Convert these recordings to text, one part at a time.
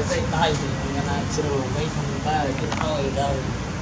dây tay thì người ta chưa mấy thằng ta cái thôi đâu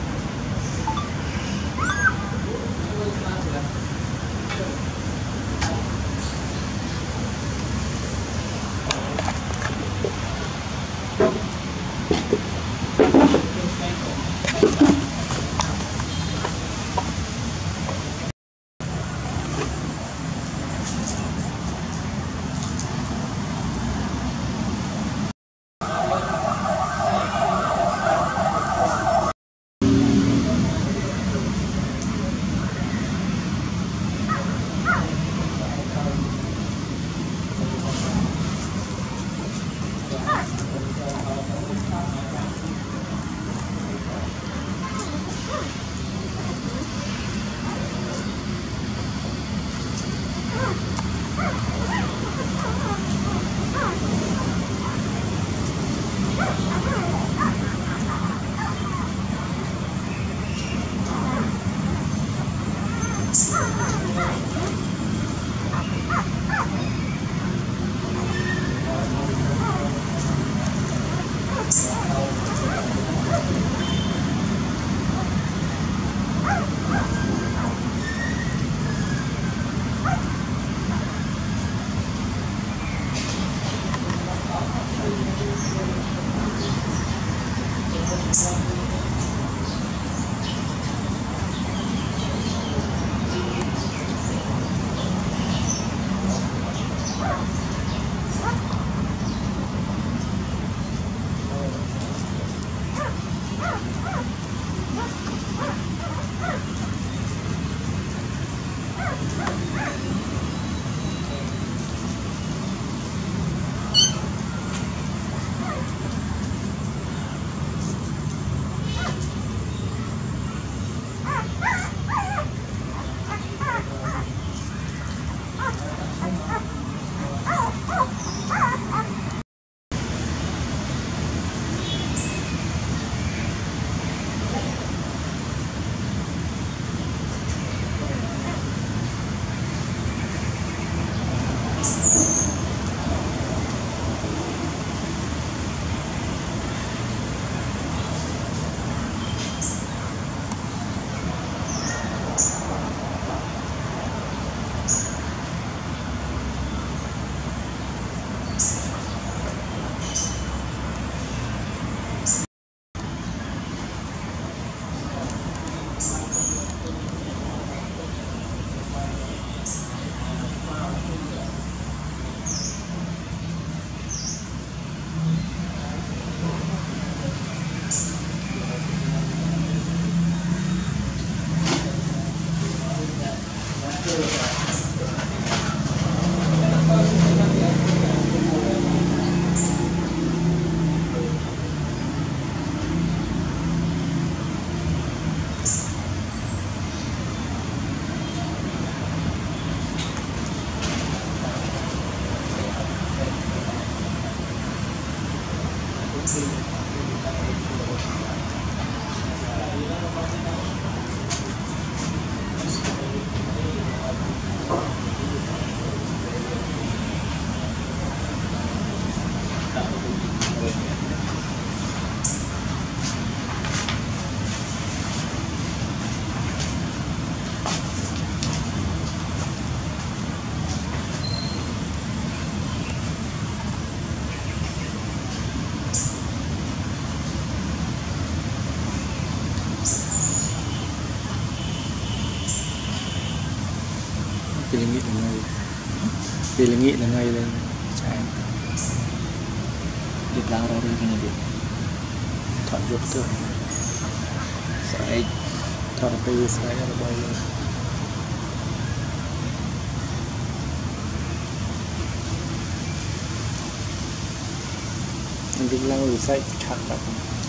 Pilih nghĩ là ngay lên chạy Được lao ra đây cái được thoát ruột thôi Sẽ thoátไปใส่ระบายเลยมันดึงเราใส่ชักแบบ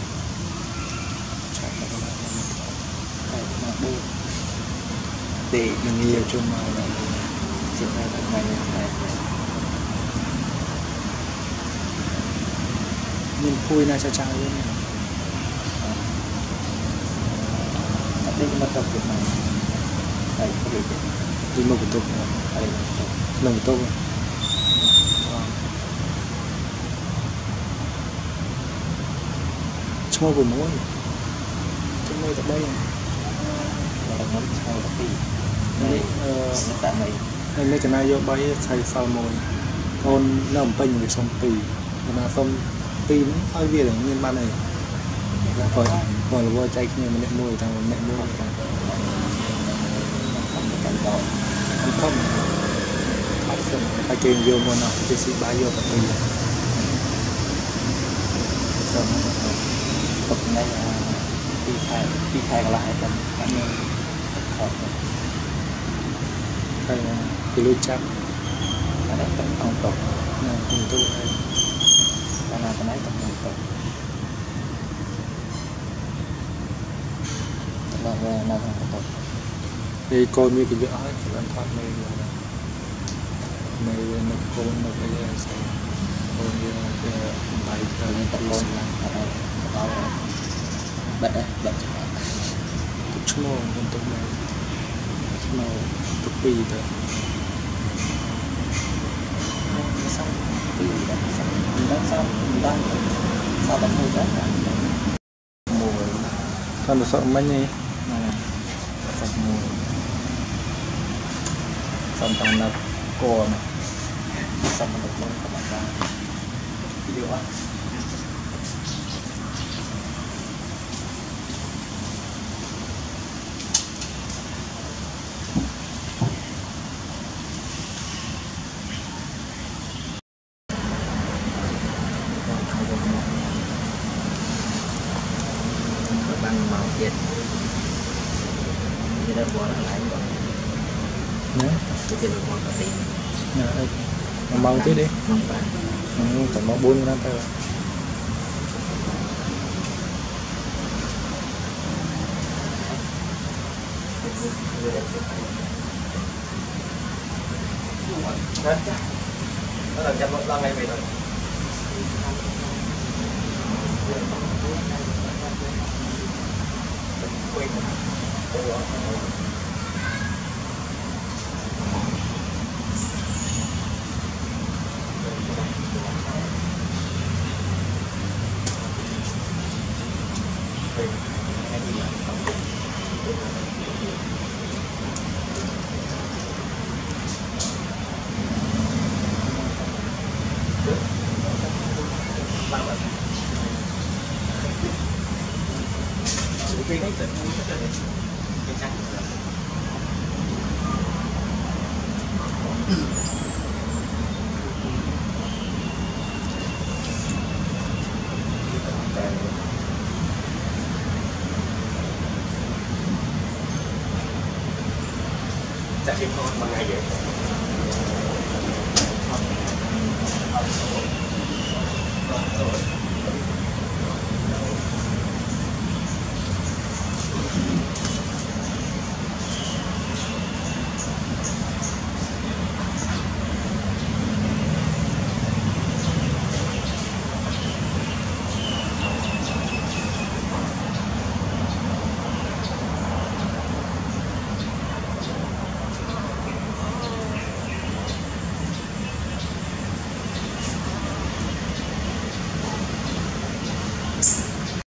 ชักแบบนั้นใส่มาบูเตะอย่างนี้จนมาแล้วจิตใจทำไมใส่mình phui na cha luôn đây cái mặt tập của mình đây cái gì đi một tục đây lồng tục mua của muối chúng tôi tập đây là muốn sau là tì này nó tại này nên mấy cái này vô bay xài sao mồi con nó pin về sông pì mà sông pì nó hơi việt ở miền Nam này là còn là vô chạy cái này mà mẹ mua thằng mẹ mua cảnh đó ăn không phát sinh hai kênh vô mua nào chỉ xí ba vô tập pì xong tập này là đi khai còn lại cần cảnh khó hay thì lôi chắp ở đây tập không tập này cùng tôi hay và là cái này tập không tập là về là không tập thì coi như cái việc ấy phải ăn thoát này nó cô nó bây giờ sẽ còn cái bài tờ những tập con ở đây đó bật đấy bật chút mồ untuk này mau tepi tu xong thì đã xong mình đang sau đó hơi rất là mùi kan được sợ mấy nhỉ sạch mùi xong toàn là cô mà xong mình được luôn các bạn ra video á bằng màu chết thì đã bỏ lại rồi nhé cái tiền một cái tiền nè mau tí đi tầm mau 4 năm thôi nó là chăm lo ngay về rồi Hãy subscribe cho kênh Ghiền Mì Gõ để không bỏ lỡ những video hấp dẫn.